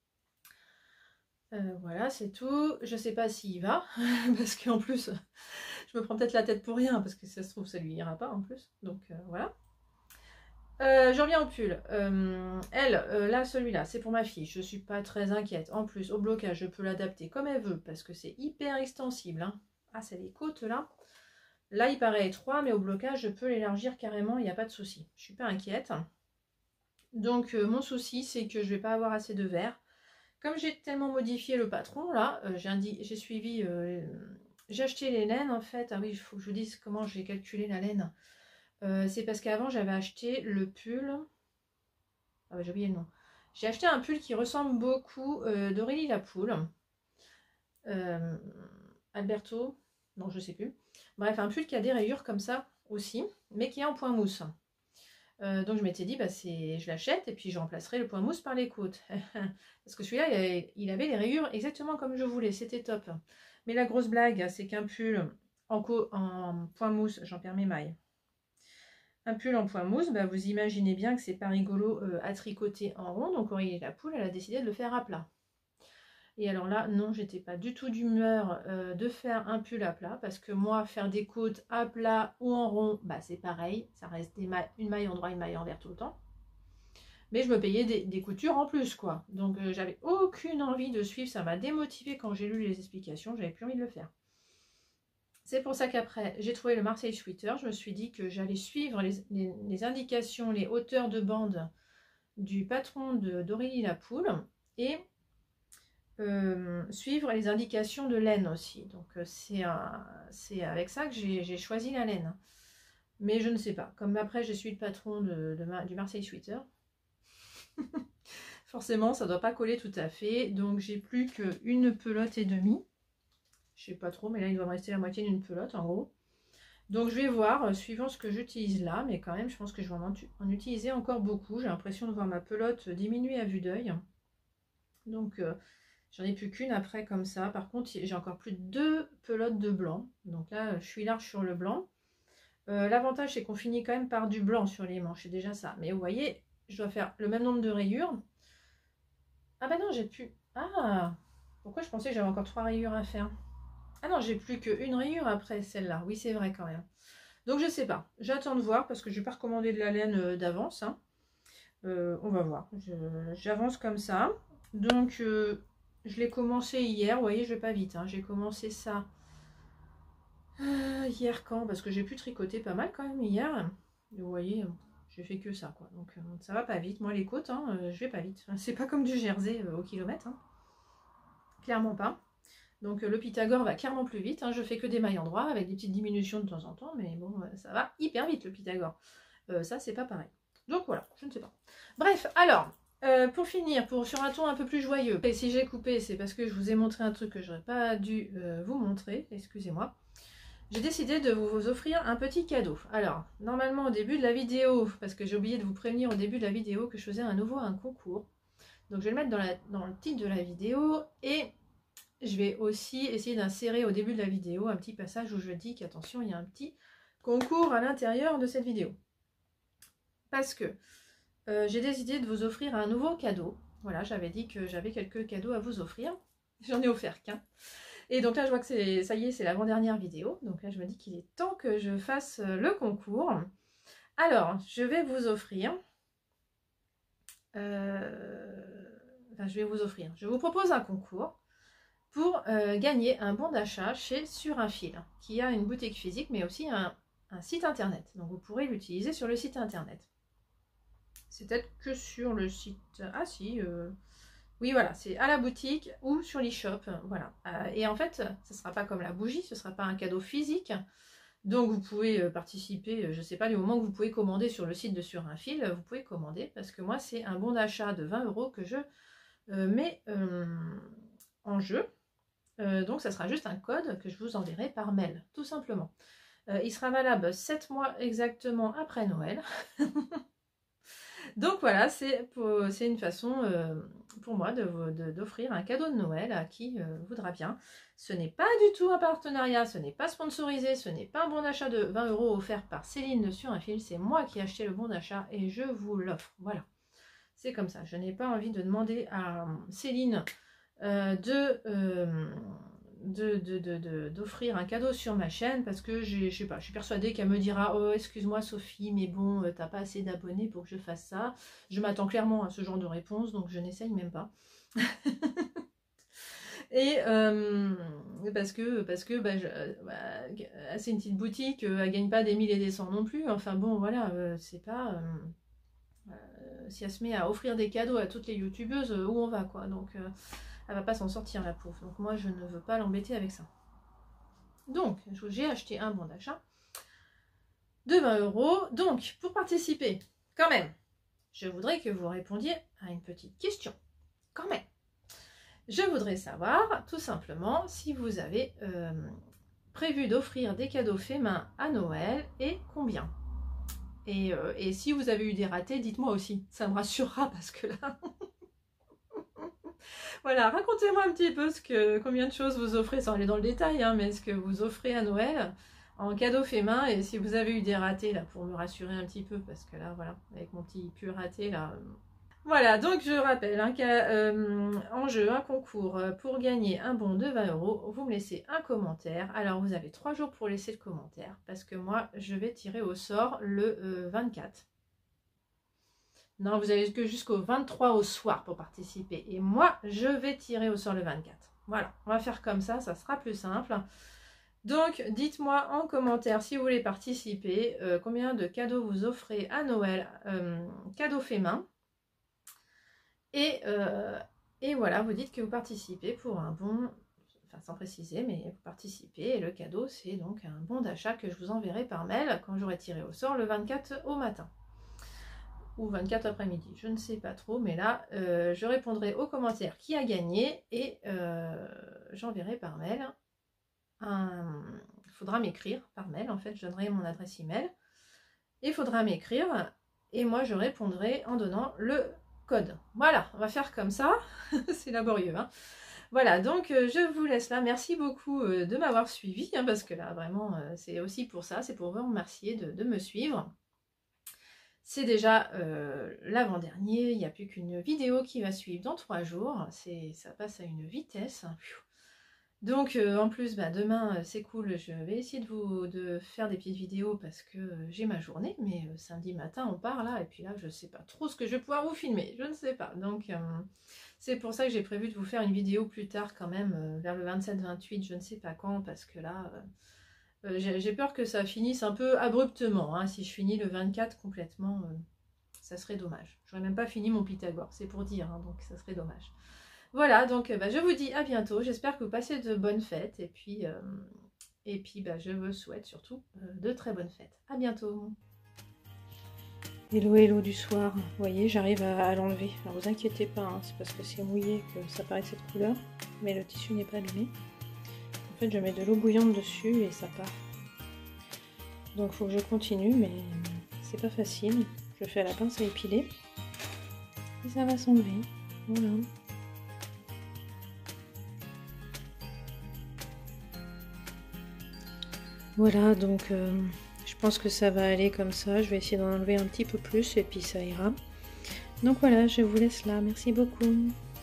Euh, voilà, c'est tout. Je sais pas s'il va, parce qu'en plus, je me prends peut-être la tête pour rien, parce que si ça se trouve, ça lui ira pas en plus. Donc euh, voilà. Euh, je reviens au pull. Euh, elle, euh, là, celui-là, c'est pour ma fille. Je suis pas très inquiète. En plus, au blocage, je peux l'adapter comme elle veut, parce que c'est hyper extensible. Hein. Ah, c'est les côtes là. Là, il paraît étroit, mais au blocage, je peux l'élargir carrément, il n'y a pas de souci. Je suis pas inquiète. Donc, euh, mon souci, c'est que je vais pas avoir assez de verre. Comme j'ai tellement modifié le patron, là, euh, j'ai suivi, euh, j'ai acheté les laines en fait. Ah oui, il faut que je vous dise comment j'ai calculé la laine. Euh, c'est parce qu'avant j'avais acheté le pull. Ah bah j'ai oublié le nom. J'ai acheté un pull qui ressemble beaucoup euh, d'Aurélie Lapoule. Euh, Alberto, non je sais plus. Bref, un pull qui a des rayures comme ça aussi, mais qui est en point mousse. Euh, donc je m'étais dit, bah je l'achète et puis je remplacerai le point mousse par les côtes. Parce que celui-là, il, il avait les rayures exactement comme je voulais, c'était top. Mais la grosse blague, c'est qu'un pull en, en point mousse, j'en perds mes mailles. Un pull en point mousse, bah, vous imaginez bien que c'est pas rigolo euh, à tricoter en rond. Donc Aurélie Lapoule, elle a décidé de le faire à plat. Et alors là, non, j'étais pas du tout d'humeur euh, de faire un pull à plat, parce que moi, faire des côtes à plat ou en rond, bah c'est pareil, ça reste des mailles, une maille en droit, une maille envers tout le temps. Mais je me payais des, des coutures en plus, quoi. Donc euh, j'avais aucune envie de suivre, ça m'a démotivée quand j'ai lu les explications, j'avais plus envie de le faire. C'est pour ça qu'après, j'ai trouvé le Marseille Sweater, je me suis dit que j'allais suivre les, les, les indications, les hauteurs de bande du patron d'Aurélie Lapoule, et... Euh, suivre les indications de laine aussi. Donc euh, c'est avec ça que j'ai choisi la laine. Mais je ne sais pas. Comme après j'ai suivi le patron de, de, du Marseille Sweater. Forcément ça ne doit pas coller tout à fait. Donc j'ai plus qu'une pelote et demie. Je sais pas trop, mais là il doit me rester la moitié d'une pelote en gros. Donc je vais voir, euh, suivant ce que j'utilise là, mais quand même je pense que je vais en, en utiliser encore beaucoup. J'ai l'impression de voir ma pelote diminuer à vue d'œil. Donc euh, j'en ai plus qu'une après comme ça. Par contre j'ai encore plus de deux pelotes de blanc. Donc là je suis large sur le blanc. Euh, L'avantage c'est qu'on finit quand même par du blanc sur les manches, c'est déjà ça. Mais vous voyez, je dois faire le même nombre de rayures. Ah bah non, j'ai plus... Ah, pourquoi je pensais que j'avais encore trois rayures à faire? Ah non, j'ai plus qu'une rayure après celle-là. Oui, c'est vrai quand même. Donc je sais pas. J'attends de voir parce que je vais pas recommander de la laine d'avance. Hein. Euh, on va voir. J'avance comme ça. Donc euh, je l'ai commencé hier. Vous voyez, je vais pas vite. Hein. J'ai commencé ça euh, hier quand? Parce que j'ai pu tricoter pas mal quand même hier. Et vous voyez, j'ai fait que ça quoi. Donc euh, ça va pas vite. Moi les côtes, hein, euh, je vais pas vite. C'est pas comme du jersey euh, au kilomètre. Hein. Clairement pas. Donc le Pythagore va clairement plus vite, hein. Je fais que des mailles en droit avec des petites diminutions de temps en temps, mais bon, ça va hyper vite le Pythagore. Euh, ça, c'est pas pareil. Donc voilà, je ne sais pas. Bref, alors, euh, pour finir, pour, sur un ton un peu plus joyeux, et si j'ai coupé, c'est parce que je vous ai montré un truc que j'aurais pas dû euh, vous montrer, excusez-moi. J'ai décidé de vous offrir un petit cadeau. Alors, normalement au début de la vidéo, parce que j'ai oublié de vous prévenir au début de la vidéo que je faisais à nouveau un concours. Donc je vais le mettre dans, la, dans le titre de la vidéo et... je vais aussi essayer d'insérer au début de la vidéo un petit passage où je dis qu'attention, il y a un petit concours à l'intérieur de cette vidéo. Parce que euh, j'ai décidé de vous offrir un nouveau cadeau. Voilà, j'avais dit que j'avais quelques cadeaux à vous offrir. J'en ai offert qu'un. Et donc là, je vois que c'est ça y est, c'est l'avant-dernière vidéo. Donc là, je me dis qu'il est temps que je fasse le concours. Alors, je vais vous offrir... Euh, enfin, je vais vous offrir... Je vous propose un concours pour euh, gagner un bon d'achat chez Sur un Fil, qui a une boutique physique, mais aussi un, un site internet. Donc vous pourrez l'utiliser sur le site internet. C'est peut-être que sur le site... Ah si, euh... oui voilà, c'est à la boutique ou sur l'e-shop, voilà. Euh, et en fait, ce ne sera pas comme la bougie, ce ne sera pas un cadeau physique. Donc vous pouvez euh, participer, je ne sais pas, du moment que vous pouvez commander sur le site de Sur un Fil, vous pouvez commander, parce que moi c'est un bon d'achat de vingt euros que je euh, mets euh, en jeu. Euh, donc ça sera juste un code que je vous enverrai par mail, tout simplement. Euh, il sera valable sept mois exactement après Noël. Donc voilà, c'est une façon euh, pour moi d'offrir un cadeau de Noël à qui euh, voudra bien. Ce n'est pas du tout un partenariat, ce n'est pas sponsorisé, ce n'est pas un bon d'achat de vingt euros offert par Céline de Sur un Fil. C'est moi qui ai acheté le bon d'achat et je vous l'offre. Voilà, c'est comme ça. Je n'ai pas envie de demander à Céline... Euh, de, euh, de, de, de, de, d'offrir un cadeau sur ma chaîne parce que je sais pas, je suis persuadée qu'elle me dira oh excuse-moi Sophie mais bon t'as pas assez d'abonnés pour que je fasse ça. Je m'attends clairement à ce genre de réponse donc je n'essaye même pas. Et euh, parce que parce que bah, bah, c'est une petite boutique, elle gagne pas des mille et des cents non plus. Enfin bon voilà, euh, c'est pas euh, euh, si elle se met à offrir des cadeaux à toutes les youtubeuses, où on va quoi. Donc euh, elle va pas s'en sortir la pauvre. Donc moi je ne veux pas l'embêter avec ça. Donc j'ai acheté un bon d'achat de vingt euros. Donc pour participer, quand même, je voudrais que vous répondiez à une petite question. Quand même. Je voudrais savoir tout simplement si vous avez euh, prévu d'offrir des cadeaux faits main à Noël et combien. Et, euh, et si vous avez eu des ratés, dites-moi aussi. Ça me rassurera parce que là... Voilà, racontez-moi un petit peu ce que, combien de choses vous offrez, sans aller dans le détail, hein, mais ce que vous offrez à Noël en cadeau fait main, et si vous avez eu des ratés, là, pour me rassurer un petit peu, parce que là, voilà, avec mon petit pull raté, là... Euh... Voilà, donc je rappelle, un cas, euh, en jeu, un concours pour gagner un bon de vingt euros, vous me laissez un commentaire. Alors, vous avez trois jours pour laisser le commentaire, parce que moi, je vais tirer au sort le euh, vingt-quatre. Non, vous avez que jusqu'au vingt-trois au soir pour participer. Et moi, je vais tirer au sort le vingt-quatre. Voilà, on va faire comme ça, ça sera plus simple. Donc, dites-moi en commentaire si vous voulez participer, euh, combien de cadeaux vous offrez à Noël, euh, cadeaux faits main. Et, euh, et voilà, vous dites que vous participez pour un bon, enfin sans préciser, mais vous participez. Et le cadeau, c'est donc un bon d'achat que je vous enverrai par mail quand j'aurai tiré au sort le vingt-quatre au matin. Ou vingt-quatre après-midi, je ne sais pas trop, mais là, euh, je répondrai aux commentaires qui a gagné et euh, j'enverrai par mail. Il faudra m'écrire par mail. En fait, je donnerai mon adresse email. Il faudra m'écrire et moi, je répondrai en donnant le code. Voilà, on va faire comme ça. C'est laborieux, hein. Voilà, donc euh, je vous laisse là. Merci beaucoup euh, de m'avoir suivi, hein, parce que là, vraiment, euh, c'est aussi pour ça. C'est pour vous remercier de, de me suivre. C'est déjà euh, l'avant-dernier. Il n'y a plus qu'une vidéo qui va suivre dans trois jours. Ça passe à une vitesse. Donc, euh, en plus, bah, demain, c'est cool. Je vais essayer de vous de faire des petites vidéos parce que euh, j'ai ma journée. Mais euh, samedi matin, on part là. Et puis là, je ne sais pas trop ce que je vais pouvoir vous filmer. Je ne sais pas. Donc... Euh, c'est pour ça que j'ai prévu de vous faire une vidéo plus tard quand même, euh, vers le vingt-sept vingt-huit, je ne sais pas quand, parce que là, euh, euh, j'ai peur que ça finisse un peu abruptement. Hein. Si je finis le vingt-quatre complètement, euh, ça serait dommage. Je n'aurais même pas fini mon Pythagore, c'est pour dire, hein, donc ça serait dommage. Voilà, donc euh, bah, je vous dis à bientôt. J'espère que vous passez de bonnes fêtes. Et puis, euh, et puis bah, je vous souhaite surtout euh, de très bonnes fêtes. À bientôt. Hello hello du soir, vous voyez j'arrive à, à l'enlever, alors vous inquiétez pas, hein, c'est parce que c'est mouillé que ça paraît de cette couleur, mais le tissu n'est pas abîmé. En fait je mets de l'eau bouillante dessus et ça part. Donc il faut que je continue, mais c'est pas facile. Je fais à la pince à épiler et ça va s'enlever, voilà. Voilà donc... Euh... je pense que ça va aller comme ça, je vais essayer d'en enlever un petit peu plus et puis ça ira. Donc voilà, je vous laisse là, merci beaucoup.